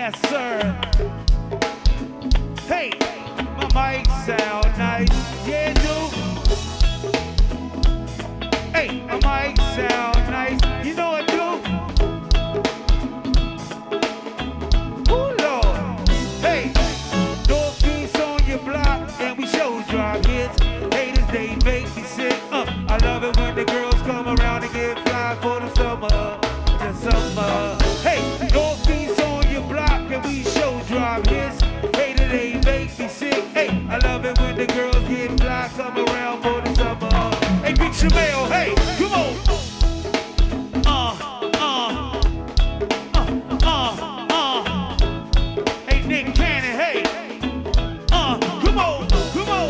Yes, sir. Hey, my mic sound nice. Yeah, dude. Hey, my mic sound nice. You know what, dude? Ooh, Lord. Hey, Northeast on your block, and we show drop hits. Haters, they make me sick. I love it when the girls come around and get fly for the summer. The summer. Hey, Northeast on your block, and we show drop hits. Haters, they make me sick. Hey, I love it when the girls get fly, come around for the summer. Hey, Big Shamel, hey, come on. Hey, Nick Cannon, hey. Come on, come on.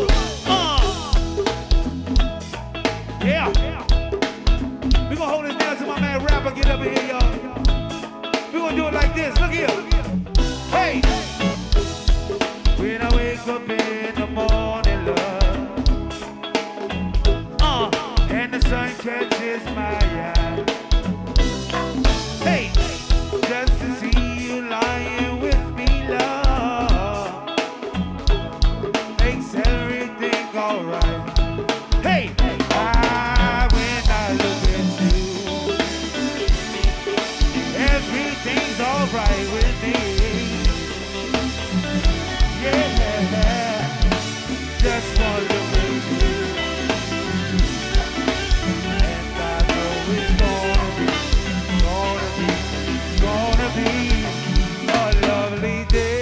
Yeah. We gonna hold this down till my man Rapper get up in here, y'all. We gonna do it like this. Look here. Hey. When I wake up in the morning, love, and the sun catches my eye. Hey, just to see you lying with me, love, makes everything alright. Hey, when I look at you, everything's alright with me. Yeah, just want to make you, and I know it's gonna be a lovely day.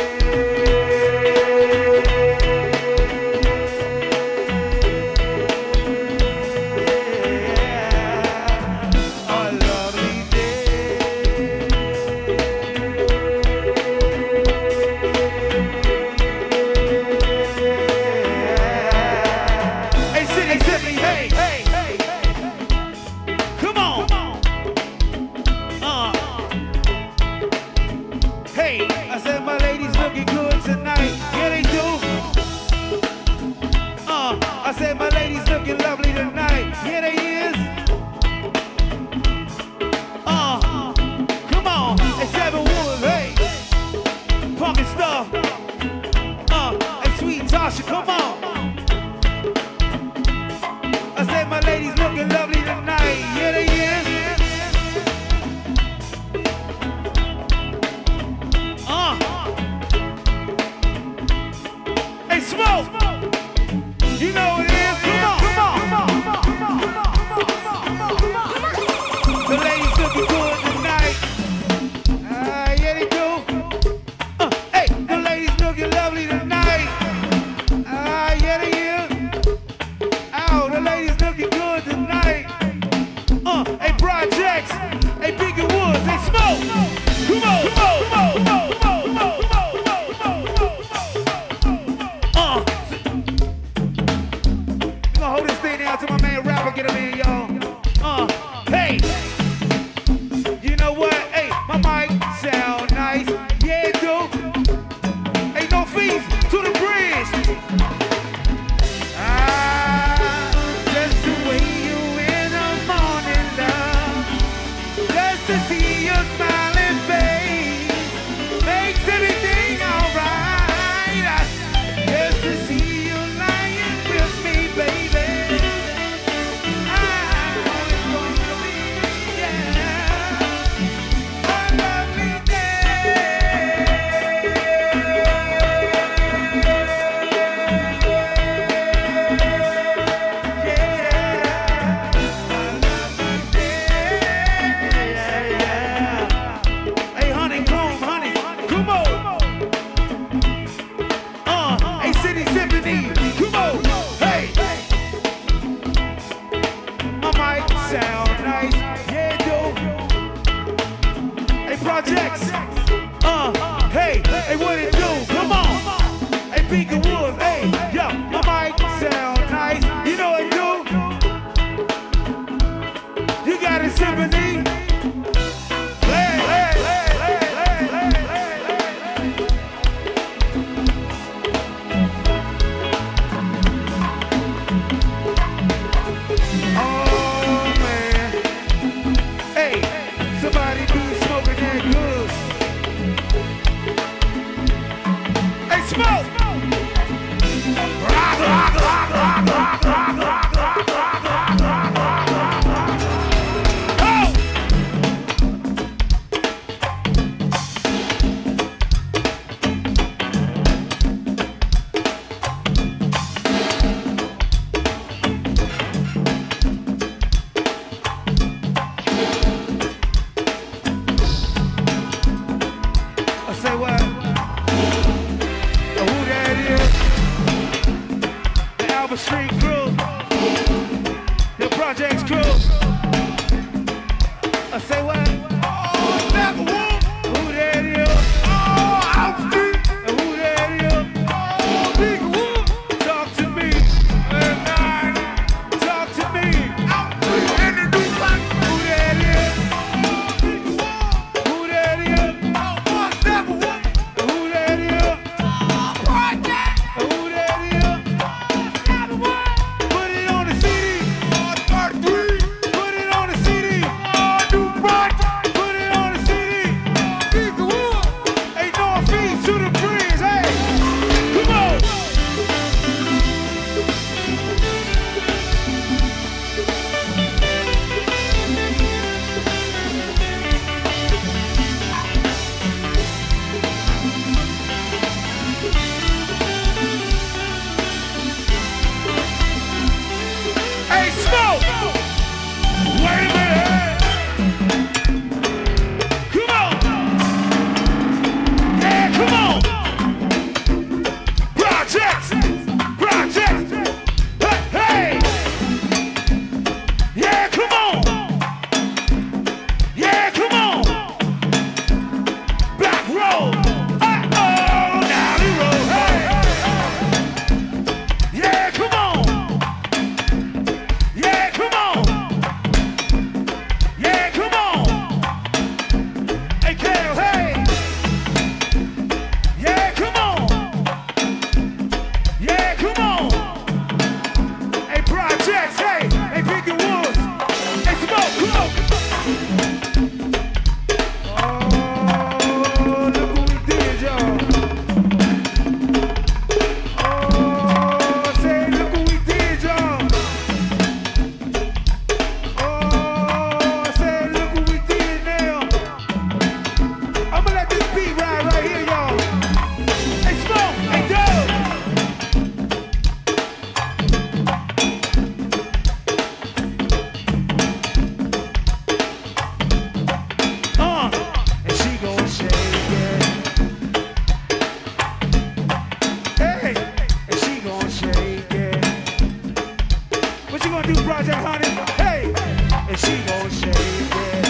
A lovely day. Hey, Sydney, hey, hey, hey, come on. Hey, I said my ladies looking good tonight. Yeah, they do. I said my ladies looking lovely tonight. Yeah, they is. Come on. Hey, Seven Woods, hey. Pumpkin stuff. Hey, Sweet Tasha, come on. I said my ladies looking lovely tonight. Yeah, they is. Hey, Smoke. You know what it is. Come on, come on, come on. The ladies looking good tonight. Yeah, they do. Hey, the ladies looking lovely tonight. Yeah, they is. Oh, the ladies looking good tonight. Hey, Projects. Hey, Biggie Woods. Hey, Smoke. Come on, come on, come on, come on, come on, we gonna hold this thing down till my man Rapper get him in, y'all. Hey. You know what? Hey, my mic sound nice. Yeah, it do. Ain't no fees to the bridge. Just the way you in the morning, love. Just to see your smiling face makes everything alright. Just to see you lying with me, baby. gonna do Project Honey. Hey, and she gonna shake it.